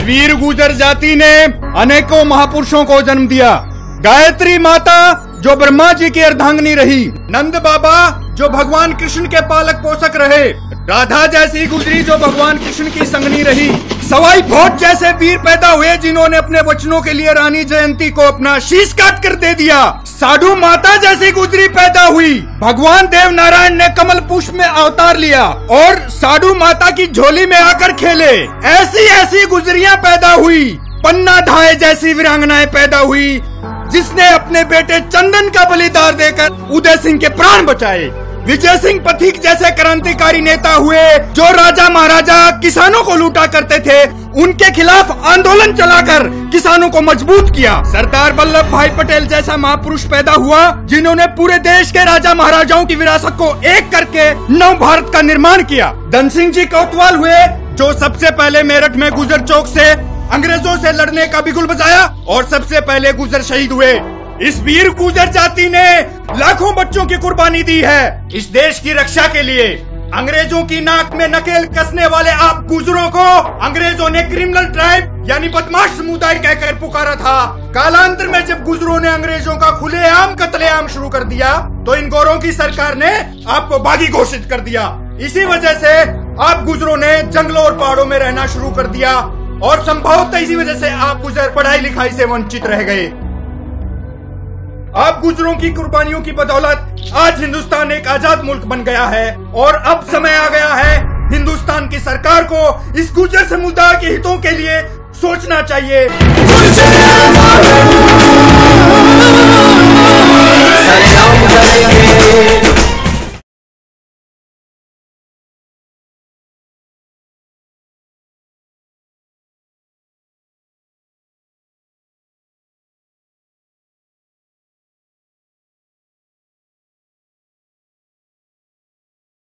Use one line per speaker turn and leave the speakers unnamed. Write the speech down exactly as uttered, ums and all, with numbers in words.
वीर गुर्जर जाति ने अनेकों महापुरुषों को जन्म दिया। गायत्री माता जो ब्रह्मा जी की अर्धांगिनी रही, नंद बाबा जो भगवान कृष्ण के पालक पोषक रहे, राधा जैसी गुजरी जो भगवान कृष्ण की संगनी रही, सवाई भोज जैसे वीर पैदा हुए जिन्होंने अपने वचनों के लिए रानी जयंती को अपना शीश काट कर दे दिया। साधु माता जैसी गुजरी पैदा हुई, भगवान देव नारायण ने कमल पुष्प में अवतार लिया और साधु माता की झोली में आकर खेले। ऐसी ऐसी गुजरियां पैदा हुई। पन्ना धाय जैसी वीरांगनाएं पैदा हुई जिसने अपने बेटे चंदन का बलिदान देकर उदय सिंह के प्राण बचाए। विजय सिंह पथिक जैसे क्रांतिकारी नेता हुए जो राजा महाराजा किसानों को लूटा करते थे, उनके खिलाफ आंदोलन चलाकर किसानों को मजबूत किया। सरदार वल्लभ भाई पटेल जैसा महापुरुष पैदा हुआ जिन्होंने पूरे देश के राजा महाराजाओं की विरासत को एक करके नव भारत का निर्माण किया। धन सिंह जी कोतवाल हुए जो सबसे पहले मेरठ में गुर्जर चौक से अंग्रेजों से लड़ने का बिगुल बजाया और सबसे पहले गुर्जर शहीद हुए। इस वीर गुर्जर जाति ने लाखों बच्चों की कुर्बानी दी है इस देश की रक्षा के लिए। अंग्रेजों की नाक में नकेल कसने वाले आप गुर्जरों को अंग्रेजों ने क्रिमिनल ट्राइब यानी बदमाश समुदाय कहकर पुकारा था। कालांतर में जब गुर्जरों ने अंग्रेजों का खुलेआम कत्लेआम शुरू कर दिया तो इन गोरों की सरकार ने आपको बागी घोषित कर दिया। इसी वजह से आप गुर्जरों ने जंगलों और पहाड़ों में रहना शुरू कर दिया और संभवतः इसी वजह से आप गुर्जर पढ़ाई लिखाई से वंचित रह गए। आप गुर्जरों की कुर्बानियों की बदौलत आज हिंदुस्तान एक आजाद मुल्क बन गया है और अब समय आ गया है हिंदुस्तान की सरकार को इस गुर्जर समुदाय के हितों के लिए सोचना चाहिए।